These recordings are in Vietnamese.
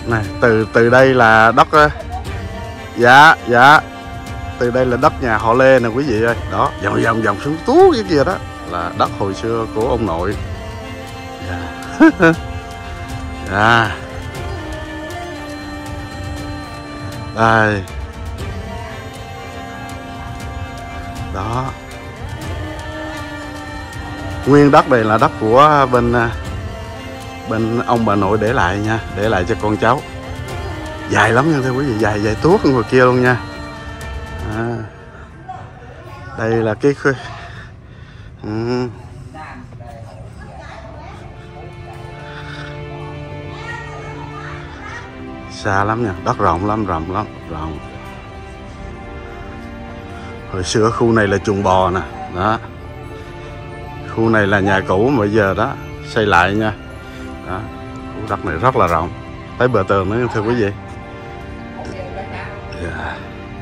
Này, từ đây là đất. Dạ, dạ. Từ đây là đất nhà họ Lê nè quý vị ơi. Đó, vòng xuống tú cái kia đó là đất hồi xưa của ông nội. Dạ. Dạ. Đây. Đó. Nguyên đất này là đất của bên ông bà nội để lại nha, để lại cho con cháu. Dài lắm nha thưa quý vị, dài tuốt ngoài kia luôn nha. Đây là cái xa lắm nha, đất rộng lắm, rộng. Hồi xưa khu này là chuồng bò nè, đó. Khu này là nhà cũ mà bây giờ đó xây lại nha. Đó, khu đất này rất là rộng, tới bờ tường nữa thưa quý vị. Yeah.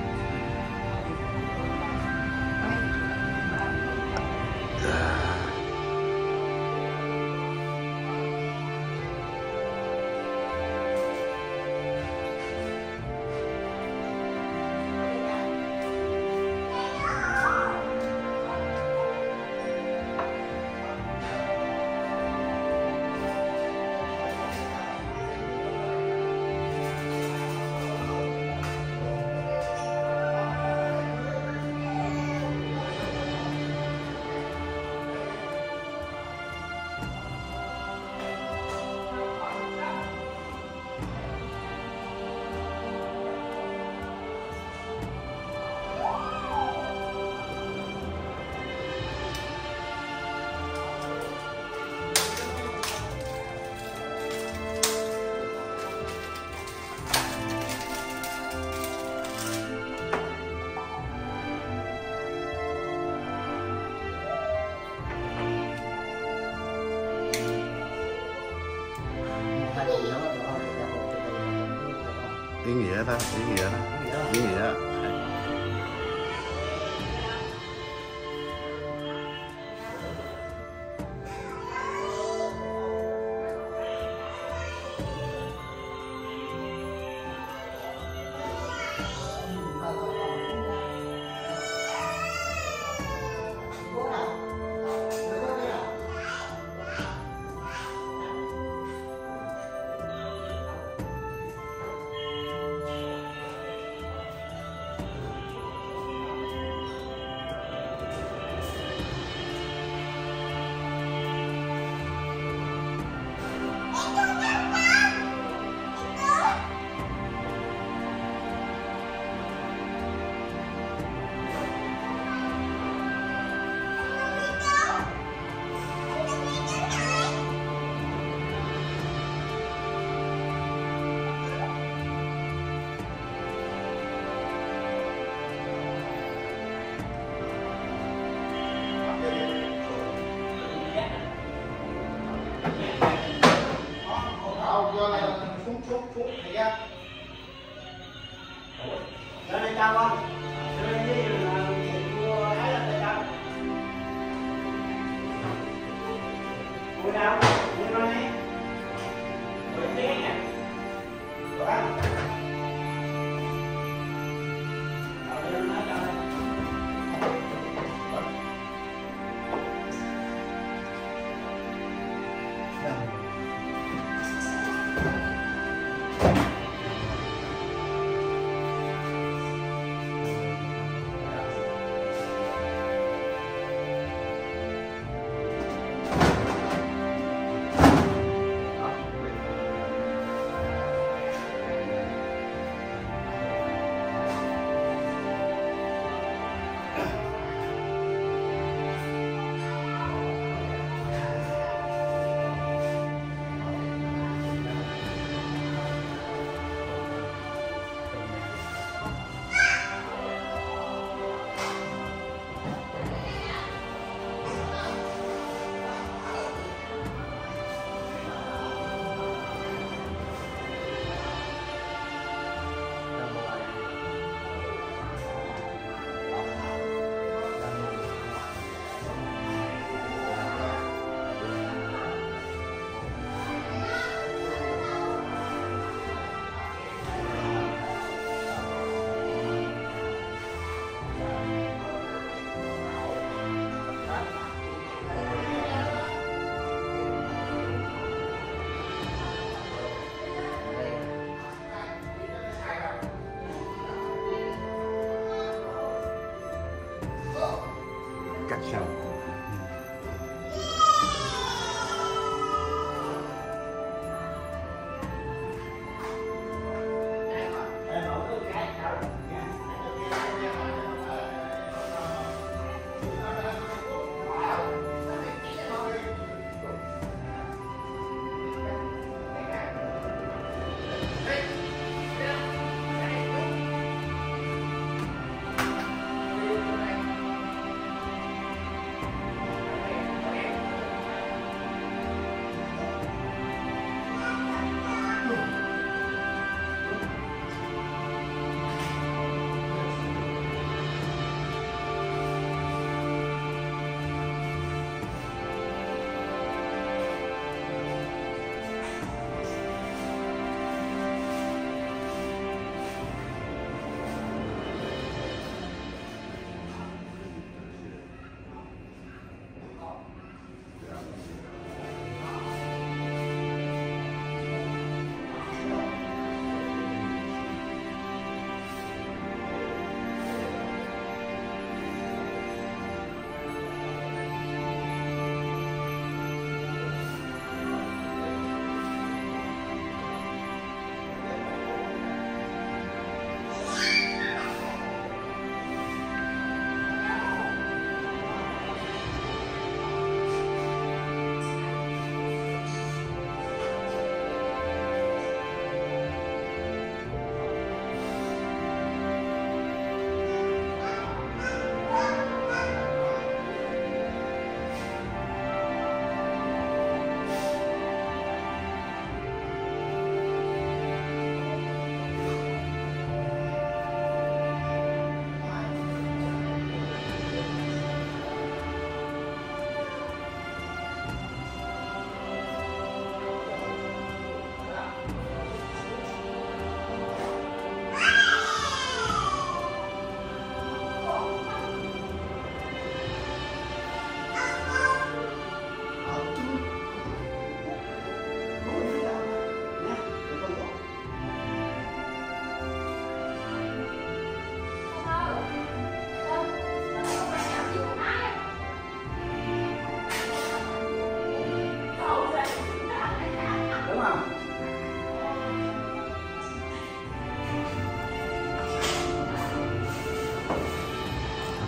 Ý nghĩa đó.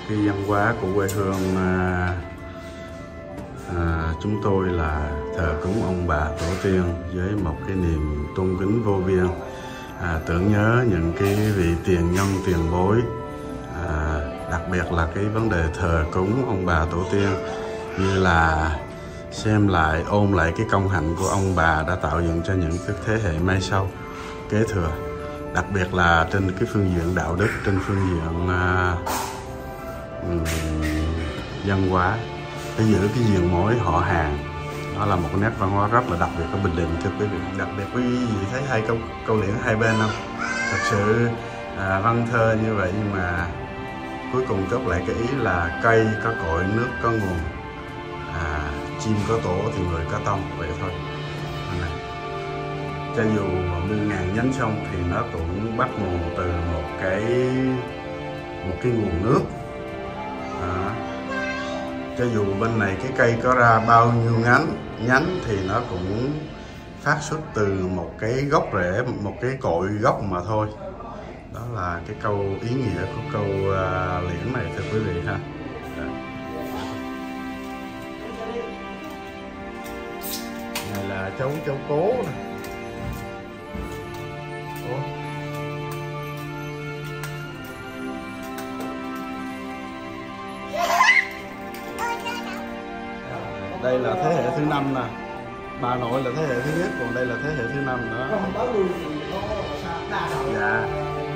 cái văn hóa của quê hương chúng tôi là thờ cúng ông bà tổ tiên với một cái niềm tôn kính vô biên, tưởng nhớ những cái vị tiền nhân tiền bối, đặc biệt là cái vấn đề thờ cúng ông bà tổ tiên như là xem lại, ôn lại cái công hạnh của ông bà đã tạo dựng cho những cái thế hệ mai sau kế thừa, đặc biệt là trên cái phương diện đạo đức, trên phương diện văn hóa, để giữ cái giường mối họ hàng. Đó là một cái nét văn hóa rất là đặc biệt ở Bình Định thưa quý vị. Đặc biệt quý vị thấy hai câu liễn hai bên không? Thật sự văn thơ như vậy, nhưng mà cuối cùng chốt lại cái ý là cây có cội, nước có nguồn, chim có tổ thì người có tông, vậy thôi. Cho dù muôn ngàn nhánh sông thì nó cũng bắt nguồn từ một cái nguồn nước. Cho dù bên này cái cây có ra bao nhiêu nhánh thì nó cũng phát xuất từ một cái gốc rễ, một cái cội gốc mà thôi. Đó là cái câu ý nghĩa của câu liễn này thưa quý vị ha. Này là cháu Cố nè. Đây là thế hệ thứ 5 nè. Bà nội là thế hệ thứ nhất, còn đây là thế hệ thứ 5 nữa. Dạ.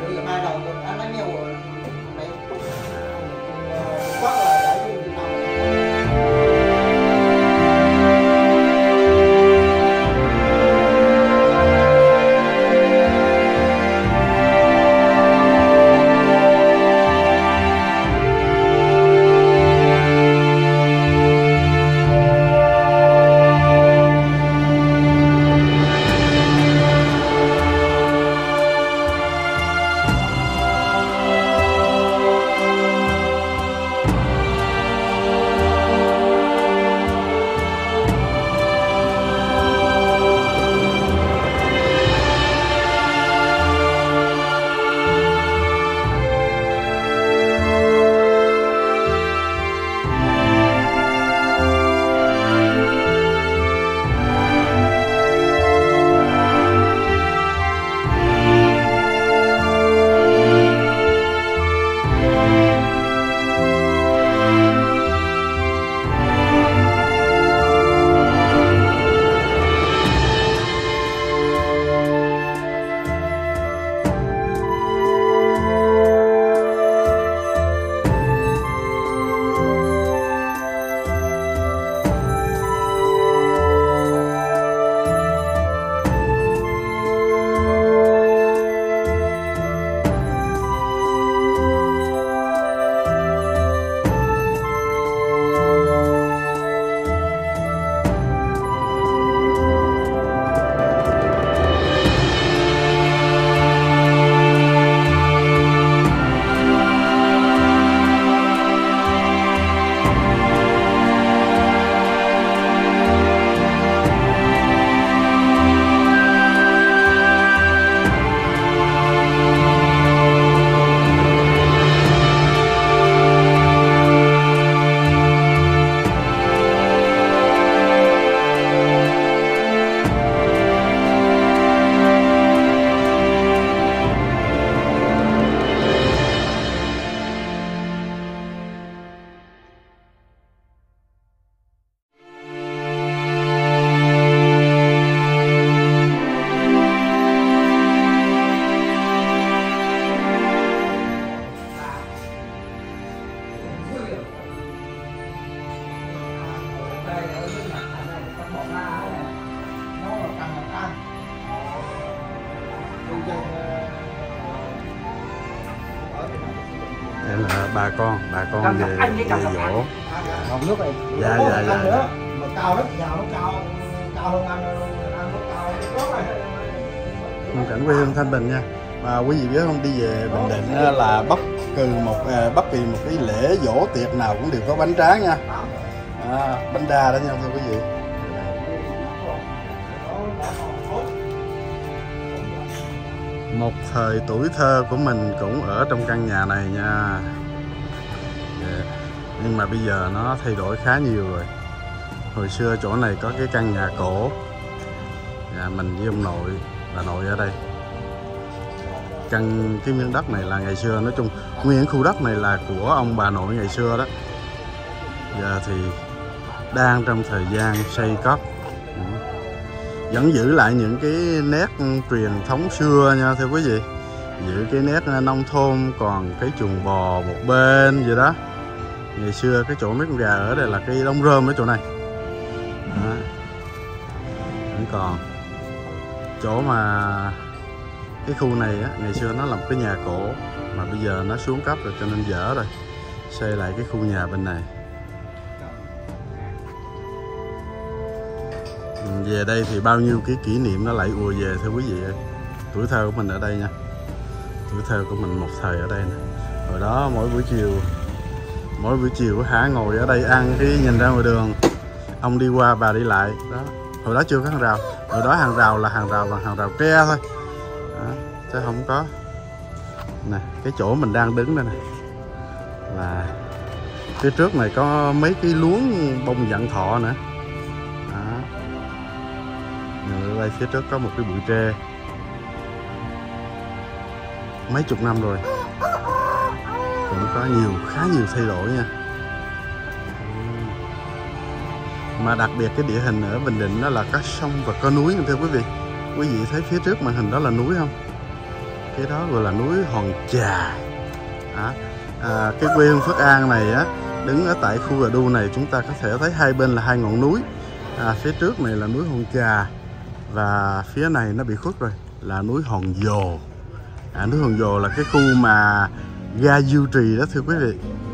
Đây là bà con về dỗ. Nước này. Dạ. Mà cao lắm, giàu nó cao hơn ăn nó cao lắm. Khung cảnh quê hương Thanh Bình nha. Mà quý vị biết không, đi về Bình Định là bất kỳ một cái lễ dỗ tiệc nào cũng đều có bánh tráng nha. Bánh đa đó nha thưa quý vị. Một thời tuổi thơ của mình cũng ở trong căn nhà này nha. Nhưng mà bây giờ nó thay đổi khá nhiều rồi. Hồi xưa chỗ này có cái căn nhà cổ, mình với ông nội, bà nội ở đây. Cái miếng đất này là ngày xưa, nói chung nguyên khu đất này là của ông bà nội ngày xưa đó. Giờ thì đang trong thời gian xây cất, vẫn giữ lại những cái nét truyền thống xưa nha thưa quý vị. Giữ cái nét nông thôn, còn cái chuồng bò một bên vậy đó. Ngày xưa cái chỗ mấy con gà ở đây là cây đông rơm ở chỗ này đó. Vẫn còn chỗ mà cái khu này á, ngày xưa nó là một cái nhà cổ mà bây giờ nó xuống cấp rồi cho nên dở rồi, xây lại cái khu nhà bên này. Về đây thì bao nhiêu cái kỷ niệm nó lại ùa về thưa quý vị ơi. Tuổi thơ của mình ở đây nha, tuổi thơ của mình một thời ở đây nè. Hồi đó mỗi buổi chiều hả, ngồi ở đây ăn cái nhìn ra ngoài đường, ông đi qua bà đi lại đó. Hồi đó chưa có hàng rào, hồi đó hàng rào là hàng rào tre thôi đó, chứ không có. Nè cái chỗ mình đang đứng đây nè, là phía trước này có mấy cái luống bông vạn thọ nữa đó. Ở đây phía trước có một cái bụi tre mấy chục năm rồi, cũng có khá nhiều thay đổi nha. Mà đặc biệt cái địa hình ở Bình Định đó là có sông và có núi thưa quý vị. Quý vị thấy phía trước màn hình đó là núi không? Cái đó gọi là núi Hòn Chà. Cái quê hương Phước An này á, đứng ở tại khu Gà Đu này chúng ta có thể thấy hai bên là hai ngọn núi. Phía trước này là núi Hòn Chà và phía này nó bị khuất rồi là núi Hòn Dồ. Núi Hòn Dồ là cái khu mà ga Diêu Trì đó thưa quý vị.